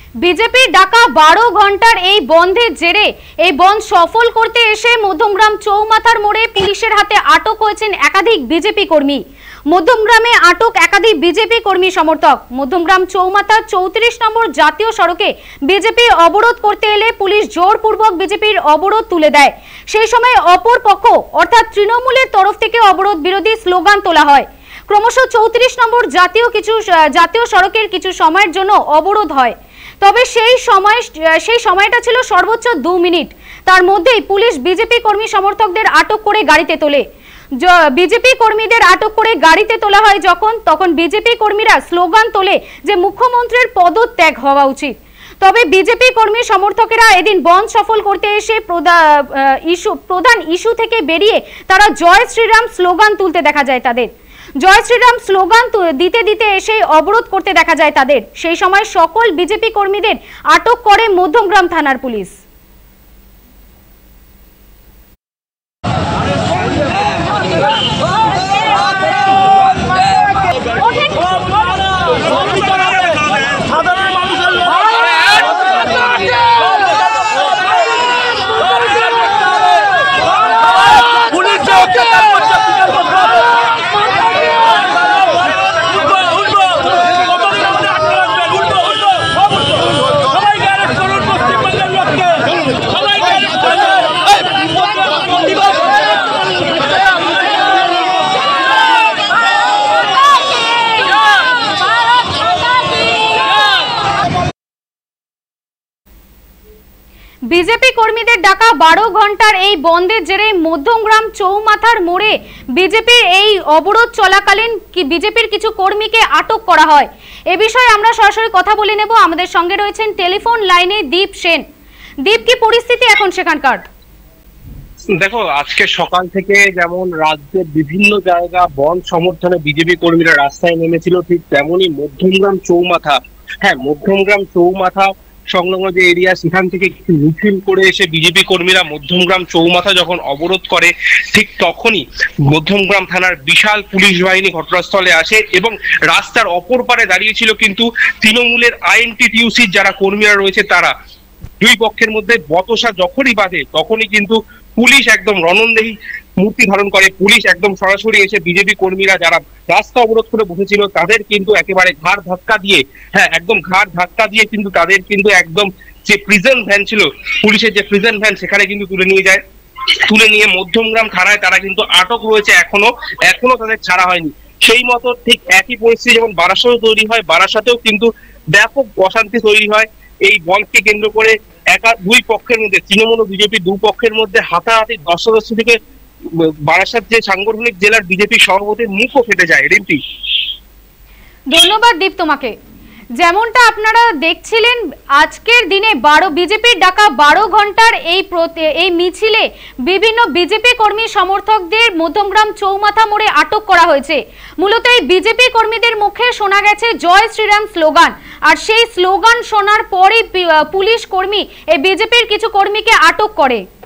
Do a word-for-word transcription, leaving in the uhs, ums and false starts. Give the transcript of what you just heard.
বিজেপির ডাকা বারো ঘন্টার এই বন্ধের জেরে এই বন্ধ সফল করতে এসে মধ্যমগ্রাম চৌমাথার মোড়ে পুলিশের হাতে আটক হয়েছেন একাধিক বিজেপি কর্মী। মধ্যমগ্রামে আটক একাধিক বিজেপি কর্মী সমর্থক। মধ্যমগ্রাম চৌমাথার চৌত্রিশ নম্বর জাতীয় সড়কে বিজেপি অবরোধ করতে এলে পুলিশ জোরপূর্বক বিজেপির অবরোধ তুলে দেয়। সেই সময় অপর পক্ষ অর্থাৎ তৃণমূলের তরফ থেকে অবরোধ বিরোধী স্লোগান তোলা হয়। ক্রমশ চৌত্রিশ নম্বর জাতীয় কিছু জাতীয় সড়কের কিছু সময়ের জন্য অবরোধ হয়। তবে সেই সময় সেই সময়টা ছিল সর্বোচ্চ দু মিনিট। তার মধ্যেই পুলিশ বিজেপি কর্মী সমর্থকদের আটক করে গাড়িতে তোলে। বিজেপি কর্মীদের আটক করে গাড়িতে তোলা হয় যখন তখন বিজেপি কর্মীরা স্লোগান তোলে যে মুখ্যমন্ত্রীর পদত্যাগ হওয়া উচিত। তবে বিজেপি কর্মী সমর্থকেরা এদিন বন্ধ সফল করতে এসে ইস্যু প্রধান ইস্যু থেকে বেরিয়ে তারা জয় শ্রীরাম স্লোগান তুলতে দেখা যায় তাদের। জয় শ্রীরাম স্লোগান দিতে দিতে এসে অবরোধ করতে দেখা যায় তাদের। সেই সময় সকল বিজেপি কর্মীদের আটক করে মধ্যমগ্রাম থানার পুলিশ। বিজেপি কর্মীদের ডাকা বারো ঘন্টার এই বন্ধের জেরে মধ্যমগ্রাম চৌমাথার মোড়ে বিজেপির এই অবরোধ চলাকালীন বিজেপির কিছু কর্মীকে আটক করা হয়। এ বিষয়ে আমরা সরাসরি কথা বলে নেব। আমাদের সঙ্গে রয়েছেন টেলিফোন লাইনে দীপ সেন। দীপ, কি পরিস্থিতি এখন সেখানকার? দেখো, আজকে সকাল থেকে যেমন রাজ্যের বিভিন্ন জায়গা বন্ধ সমর্থনে বিজেপি কর্মীরা রাস্তায় নেমেছিল, ঠিক তেমনই মধ্যমগ্রাম চৌমাথা হ্যাঁ মধ্যমগ্রাম চৌমাথা সংলগ্ন যে এরিয়া, সেখান থেকে কিছু মিছিল করে এসে বিজেপি কর্মীরা মধ্যমগ্রাম চৌমাথা যখন অবরোধ করে, ঠিক তখনই মধ্যমগ্রাম থানার বিশাল পুলিশ বাহিনী ঘটনাস্থলে আসে এবং রাস্তার অপর পারে দাঁড়িয়ে ছিল কিন্তু তৃণমূলের আইএনটিটিইউসির যারা কর্মীরা রয়েছে তারা। দুই পক্ষের মধ্যে বচসা যখনই বাঁধে তখনই কিন্তু পুলিশ একদম রণংদেহী মূর্তি ধারণ করে। পুলিশ একদম সরাসরি এসে বিজেপি কর্মীরা যারা রাস্তা অবরোধ করে বসেছিল তাদের কিন্তু একেবারে ঘাড় ধাক্কা দিয়ে হ্যাঁ একদম ঘাড় ধাক্কা দিয়ে কিন্তু তাদের কিন্তু একদম যে প্রিজন ভ্যান ছিল, পুলিশের যে প্রিজন ভ্যান, সেখানে কিন্তু তুলে নিয়ে যায়। তুলে নিয়ে মধ্যমগ্রাম থানায় তারা কিন্তু আটক রয়েছে, এখনো এখনো তাদের ছাড়া হয়নি। সেই মতো ঠিক একই পরিস্থিতি যেমন বারাসাতেও তৈরি হয়, বারাসাতেও কিন্তু ব্যাপক অশান্তি তৈরি হয় এই বলকে কেন্দ্র করে। একা দুই পক্ষের মধ্যে, তৃণমূল ও বিজেপি দু পক্ষের মধ্যে হাতাহাতি দশদশি থেকে বারাসাত যে সাংগঠনিক জেলার বিজেপি সভাপতির মুখও ফেটে যায়। রিম্পি, ধন্যবাদ দীপ তোমাকে। যেমনটা আপনারা দেখছিলেন, আজকের দিনে বারো বিজেপির ডাকা বারো ঘন্টার এই এই মিছিলে বিভিন্ন বিজেপি কর্মী সমর্থকদের মধ্যমগ্রাম চৌমাথা মোড়ে আটক করা হয়েছে। মূলত এই বিজেপি কর্মীদের মুখে শোনা গেছে জয় শ্রীরাম স্লোগান, আর সেই স্লোগান শোনার পরেই পুলিশ কর্মী এই বিজেপির কিছু কর্মীকে আটক করে।